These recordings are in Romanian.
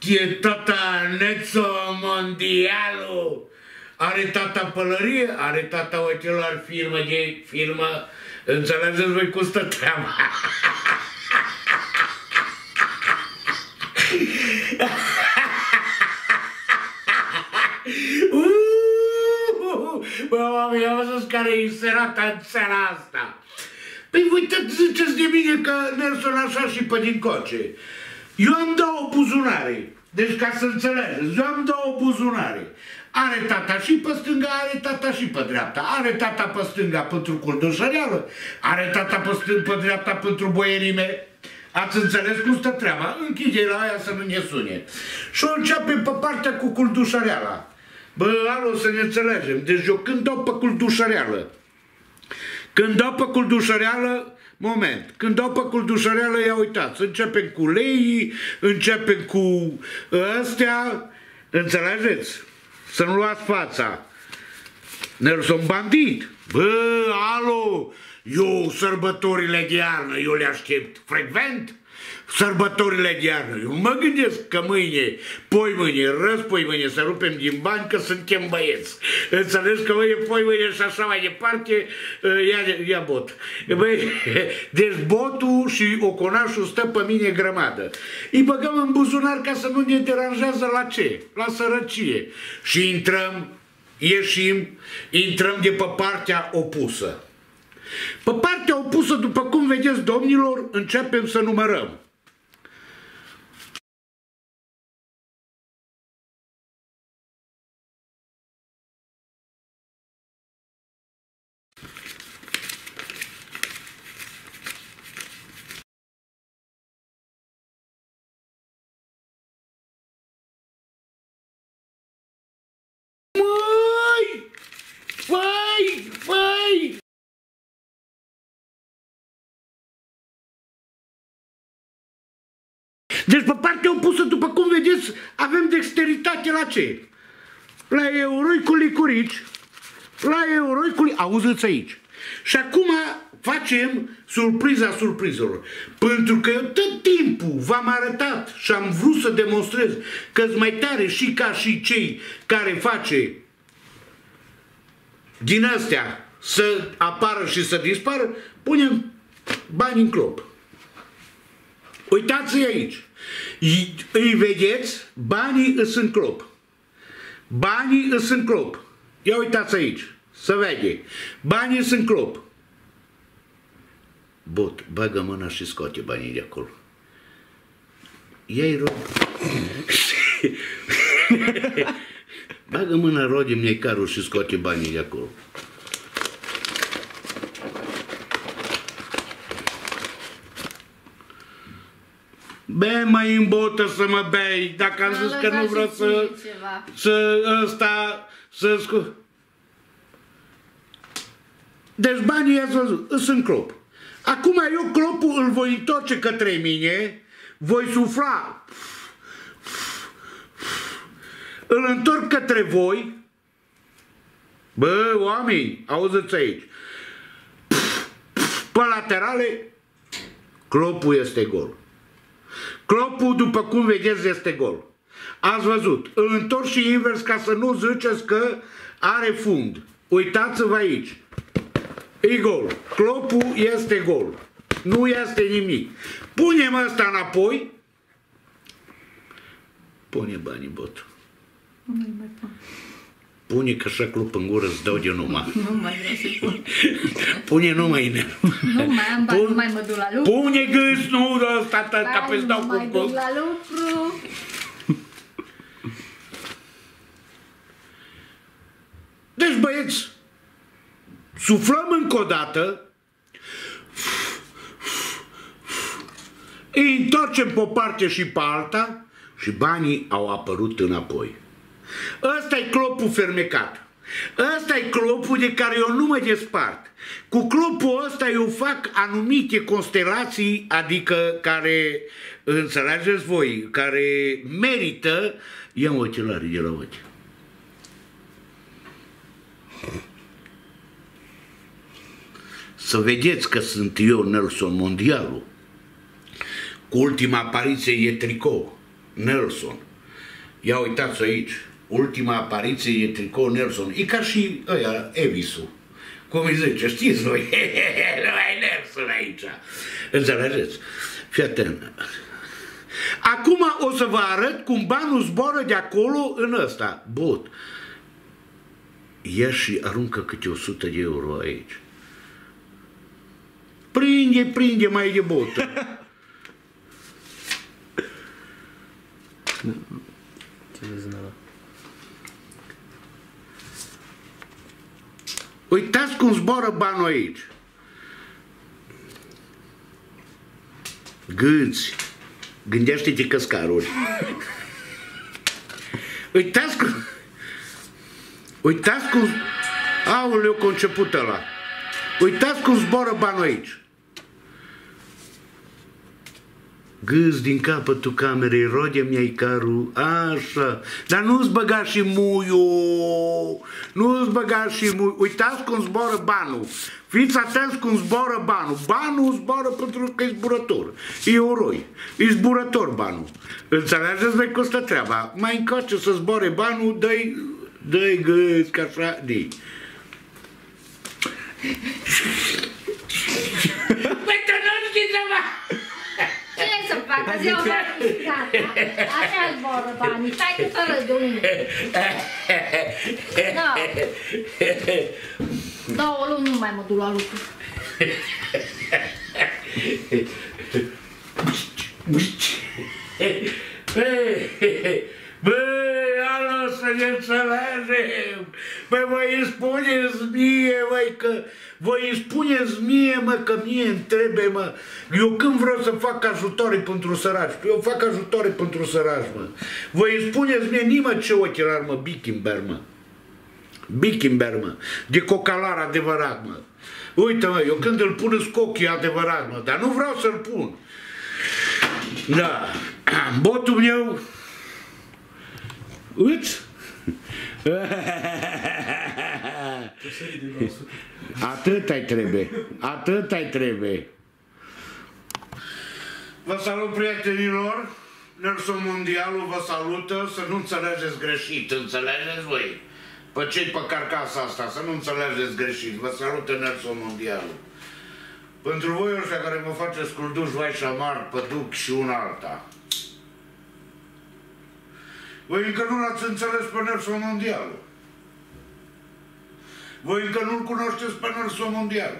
E tata Nelson Mondialu. Are tata pălărie, are tata ochelar, firmă. Înțelegeți voi cum stă treaba? Bă, oameni, am văzut care e serata în seara asta. Păi uitați, ziceți de mine că Nelson așa și pe dincoace. Eu am două buzunare. Deci ca să înțelegeți, eu am două buzunare. Are tata și pe stânga, are tata și pe dreapta. Are tata pe stânga pentru culdușăreală, are tata pe dreapta pentru boierime. Ați înțeles cum stă treaba? Închide la aia să nu ne sune. Și o începem pe partea cu culdușăreala. Bă, alo, să ne înțelegem. Deci eu când dau pe culdușăreală, moment, când dau pe culdușăreală, ia uitați, începem cu leii, începem cu astea, înțelegeți? Să nu luați fața. Nelson bandit. Bă, alo, eu sărbătorile de iarnă, eu le aștept frecvent. Sărbătorile de iarnă, eu mă gândesc că mâine, poimâine, răspoimâine să rupem din bani că suntem băieți. Înțelegi că mâine, poimâine și așa mai departe, ia bot. Băi, deci botul și oconașul stă pe mine grămadă. Îi băgăm în buzunar ca să nu ne deranjează la ce? La sărăcie. Și intrăm, ieșim, intrăm de pe partea opusă. Pe partea opusă, după cum vedeți, domnilor, începem să numărăm. Vai! Deci pe partea opusă, după cum vedeți, avem dexteritate la ce? La euroi cu licurici, auziți aici. Și acum facem surpriza surprizelor. Pentru că eu tot timpul v-am arătat și am vrut să demonstrez că-s mai tare și ca și cei care face din astea să apară și să dispară, punem bani în clop. Uitați-i aici. Îi vedeți? Banii îs în clop. Banii îs în clop. Ia uitați aici. Să vede. Banii îs în clop. Bot, bagă mâna și scoate banii de acolo. Ia-i rog. Bagă mâna, rodim-ne carul și scoate banii de acolo. Bă, mai în botă să mă bei, dacă am zis că nu vreau să scot. Deci banii i-ați văzut, îs în clop. Acum eu clopul îl voi întoarce către mine, voi sufla, îl întorc către voi. Bă, oameni, auziți aici. Pe laterale, clopul este gol. Clopul, după cum vedeți, este gol. Ați văzut. Îl întorc și invers ca să nu ziceți că are fund. Uitați-vă aici. E gol. Clopul este gol. Nu este nimic. Punem ăsta înapoi. Pune banii, bot. Nu mai pun. Pune că așa clup în gură îți dau de numai. Nu mai vreau să pun. Pune numai în el. Nu mai am bani, nu mai mă duc la lucru. Pune gâs, nu ăsta, ca pe-ți dau cu mai duc la lucru. Deci, băieți, suflăm încă o dată, îi întorcem pe o parte și pe alta și banii au apărut înapoi. Ăsta e clopul fermecat. Ăsta e clopul de care eu nu mă despart. Cu clopul ăsta eu fac anumite constelații, adică care, înțelegeți voi, care merită. Ia-mi ochelarii de la ochi. Să vedeți că sunt eu Nelson Mondialu. Cu ultima apariție e tricou. Nelson. Ia uitați aici, ultima apariție e tricou Nelson. E ca și ăia, Evisu. Cum îi zice, știți voi? Nu ai Nelson aici. Înțelegeți? Fii atent. Acum o să vă arăt cum banul zboară de acolo în ăsta. Bot. Ia și aruncă câte 100 de euro aici. Prinde mai de botă. Ce vezi în ăla? Uitați cum zboară banul aici. Gâți. Gândește-te căscaruri. Uitați cum... Uitați cum... Aoleu, că a început ăla. Uitați cum zboară banul aici. Gâți din capătul camerei, rode-mi ai carul, așa. Dar nu-ți băga și muiul. Nu-ți băga și muiul. Uitați cum zboară banul. Fiți atenți cum zboară banul. Banul zboară pentru că e zburător. E oroi. E zburător banul. Înțelegeți voi cum stă treaba? Mai încoace să zboare banul, dă-i gâți, că așa, di. Păi tu nu știi ceva! Ce să facă? Zi o gata. Așa zboră banii. Stai că să râzi de unul. Da. 2 luni nu mai mă duc la lucru. Băi, alo, să ne înțelegem! Băi, voi îmi spuneți mie, băi, că... Voi îmi spuneți mie, mă, că mie îmi trebuie, mă. Eu când vreau să fac ajutoare pentru săraci, eu fac ajutoare pentru săraci, mă. Voi îmi spuneți mie, nimă ce ochelari, mă, Bickenberg, mă. Bickenberg, mă. De cocalar adevărat, mă. Uite, mă, eu când îl pun în ochii adevărat, mă, dar nu vreau să-l pun. Da. Botul meu... Uite? Atât ai trebuie. Atât ai trebuie. Vă salut, prietenilor. Nelson Mondialul vă salută. Să nu înțelegeți greșit. Înțelegeți voi? Pe cei pe carcasa asta, să nu înțelegeți greșit. Vă salută Nelson Mondialul. Pentru voi ăștia care mă faceți culduși, vai și amar, păduc și una alta. Voi încă nu l-ați înțeles pe Nelson Mondialul. Voi încă nu-l cunoașteți pe Nelson Mondialul.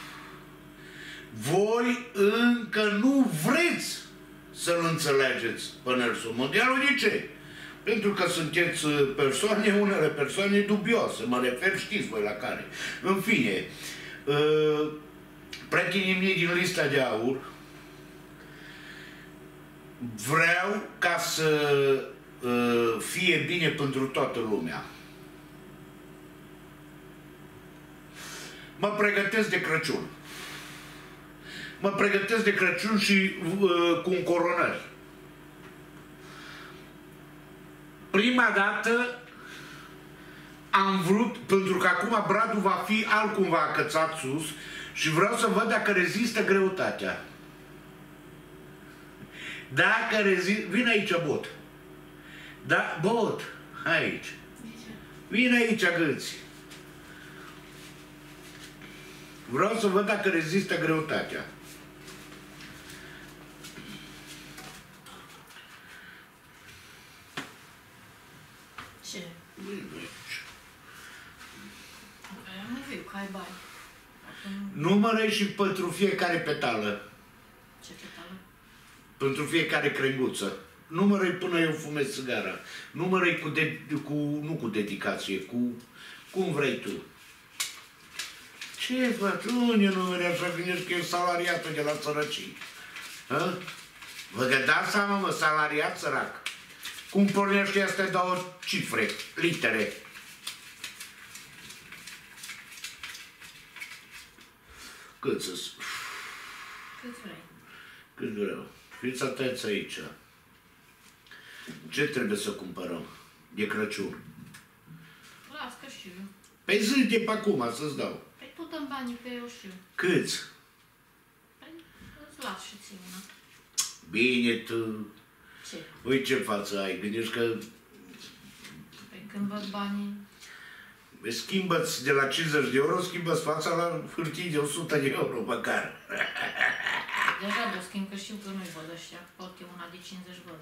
Voi încă nu vreți să-l înțelegeți pe Nelson Mondialul. De ce? Pentru că sunteți persoane, unele persoane dubioase. Mă refer, știți voi la care. În fine, prietenii mei din lista de aur, vreau ca să fie bine pentru toată lumea. Mă pregătesc de Crăciun. Mă pregătesc de Crăciun și cu încoronări. Prima dată am vrut, pentru că acum bradul va fi altcumva acățat sus și vreau să văd dacă rezistă greutatea. Dacă rezistă... Vine aici, Bot. Da, Bot, aici. Vine aici, Gâți. Vreau să văd dacă rezistă greutatea. Ce? Nu viu, că ai bani. Numără și pentru fiecare petală. Ce petală? Pentru fiecare crenguță. Numără-i până eu fumez țigara. Numără-i nu cu dedicație, cum vrei tu. Ce faci? Unde numere așa gândești că e salariatul de la sărăcii? Hă? Vă dați seama, mă, salariat sărac. Cum pornește astea 2 cifre, litere? Cât să-s? Cât vrei? Cât vreau. Fiți atenți aici. Ce trebuie să cumpărăm de Crăciun? Las că știu eu. Păi zi de pe acum să-ți dau. Păi tu dă-mi banii că eu știu. Câți? Păi îți las și ție una. Bine, tu... Ce? Uite ce față ai. Gândești că când văd banii. Schimbă-ți de la 50 de euro, schimbă-ți fața la hârtii de 100 de euro măcar. Deja vă schimb, că știu că nu-i văd ăștia. Pot eu una de 50 văd.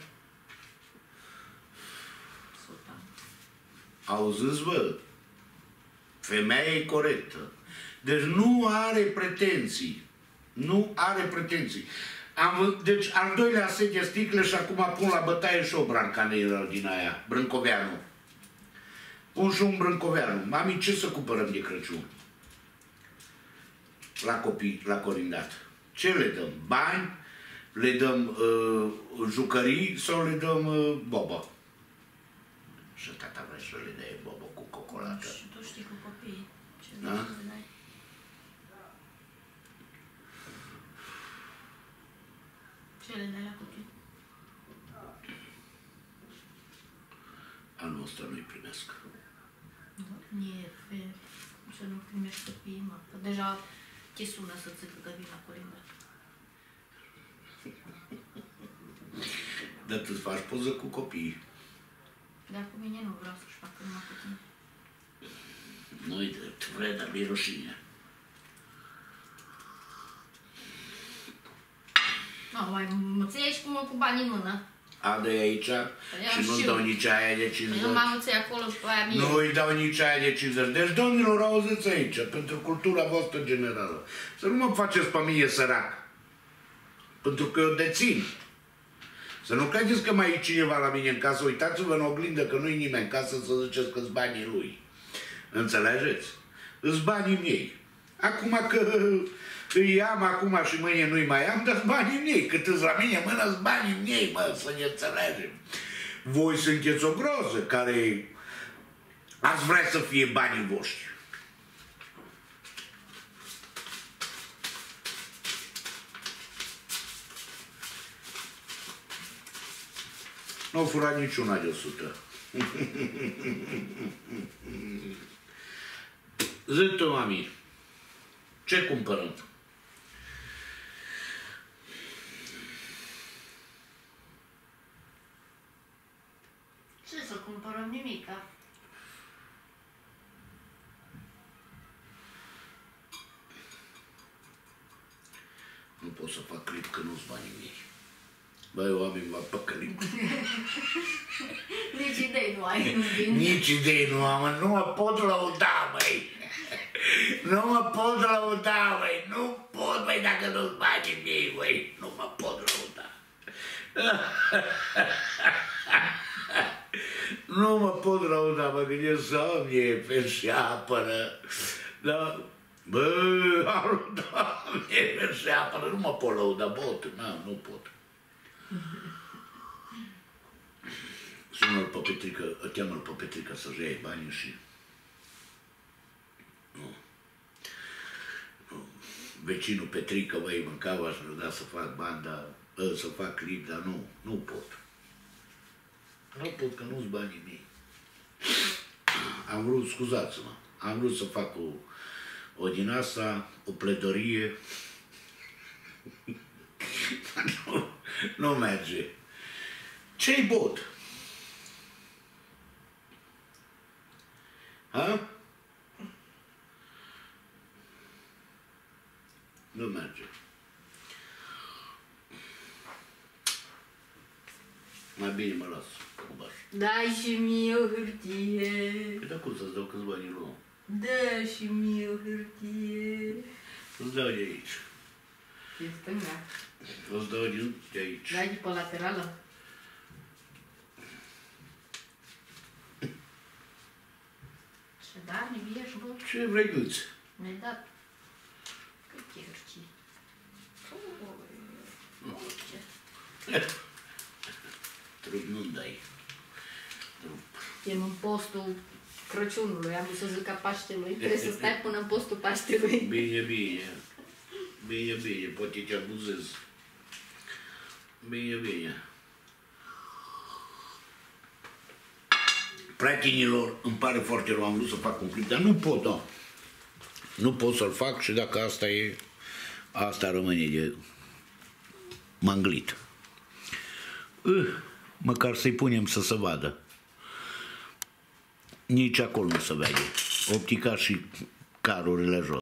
100. Auziți, bă? Femeia e corectă. Deci nu are pretenții. Nu are pretenții. Deci al doilea set de sticle și acum pun la bătaie și o brancanelă din aia, Brâncoveanu. Pun și un Brâncoveanu. Mami, ce să cumpărăm de Crăciun? La copii, la corindat. Ce le dăm? Bani? Le dăm jucării sau le dăm bobă? Și tata vrea să le dai bobă cu cocolată. Și tu știi cu copiii. Ce Da? vrei să le dai? Ce le dai la copii? Anul ăsta nu-i primesc. E fair să nu primești copiii, mă. Că deja te sună să zică că vin la colindat. Dar tu îți faci poză cu copiii. Dar cu mine nu vreau să-și facă numai cu tine. Nu-i drept, vrei, dar mi-e rușine. Nu, mai măței și cu banii în mână. Adă-i aici și nu-ți dau nici aia de 50. Nu m-am măței acolo și pe aia mie. Nu-i dau nici aia de 50. Deci, domnilor, auziți aici, pentru cultura voastră generală, să nu mă faceți pe mine sărac. Pentru că eu dețin. Să nu credeți că mai e cineva la mine în casă, uitați-vă în oglindă că nu-i nimeni în casă să ziceți că-s banii lui. Înțelegeți? Îs banii mei. Acum că îi am acum și mâine nu-i mai am, dar banii mei. Cât îți la mine în mână, îs banii mei, mă, să ne înțelegem. Voi sunteți o groză care ați vrea să fie banii voștri. Nu au furat niciuna de 100. Zi tu, mami, ce cumpărăm? Ce să cumpărăm? Nimica. Nu pot să fac clip că nu-s banii mei. Băi, oameni, m-a păcălit. Nici idei nu ai, nu vin. Nici idei nu am, nu mă pot lăuda, băi. Nu mă pot lăuda, băi. Nu pot, băi, dacă nu-s banii mei, băi. Nu mă pot lăuda. Nu mă pot lăuda, mă gândesc, Doamne, pe și apără. Da. Bă, Doamne, pe și apără, nu mă pot lăuda, bot, nu pot. Sună-l pe Petrică, cheamă-l pe Petrică să-și ia banii și... Nu. Vecinul Petrică, băi, mâncava și mi-a dat să fac bani, dar, să fac clip, dar nu pot. Nu pot, că nu-s banii mei. Am vrut, scuzați-mă, am vrut să fac o din asta, o pledorie. Nu merge. Ce-i bot? Ha? Nu merge. Mai bine mă las. Dai și mie o hârtie. Păi da, cum să-ți dau câți bani luăm? Dă și mie o hârtie. Îți dau de aici. E stânga. Îți dau de aici. Dai de pe laterală. Ce da, ne ești, bă? Ce vrei gâți? Mi-ai dat. Câte hârtii? Ce? Trup nu-mi dai. Trup. Suntem în postul Crăciunului, am vrut să zic a Paștelui. Trebuie să stai până în postul Paștelui. Bine, bine. Bine, bine. Poate te abuzez. Bine, bine. Prietenilor, îmi pare foarte rău, am vrut să fac un clip, dar nu pot, da. Nu pot să-l fac și dacă asta e, asta rămâne de manglit. Măcar să-i punem să se vadă. Nici acolo nu se vede. Optica și carurile jos.